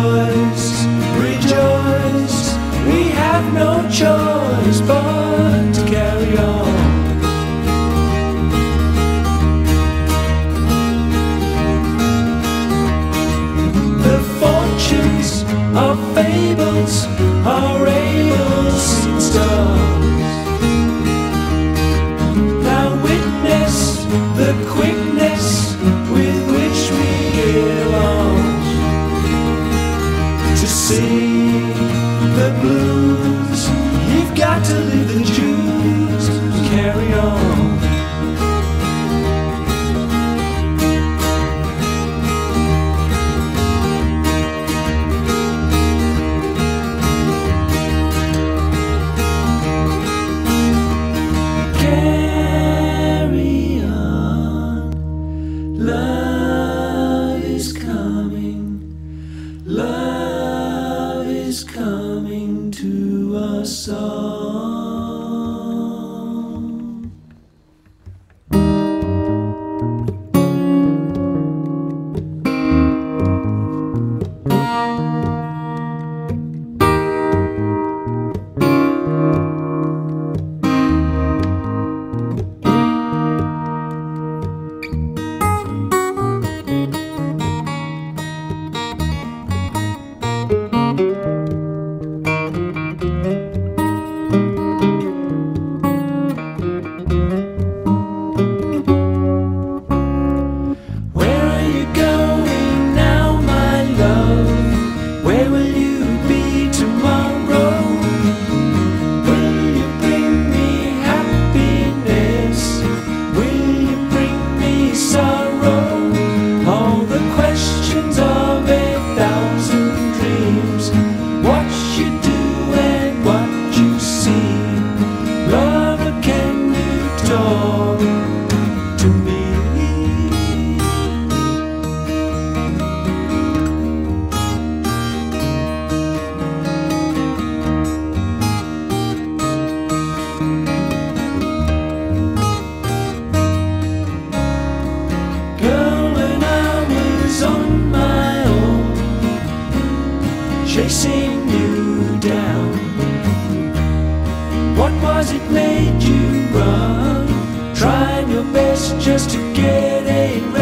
Rejoice, rejoice, we have no choice but to carry on. The fortunes of fables are able to see stars. Now witness the quickness with which we get lost. To see the blues, you've got to live the juice to carry on. Carry on, love is coming, love is coming to us all. Chasing you down. What was it made you run? Trying your best just to get a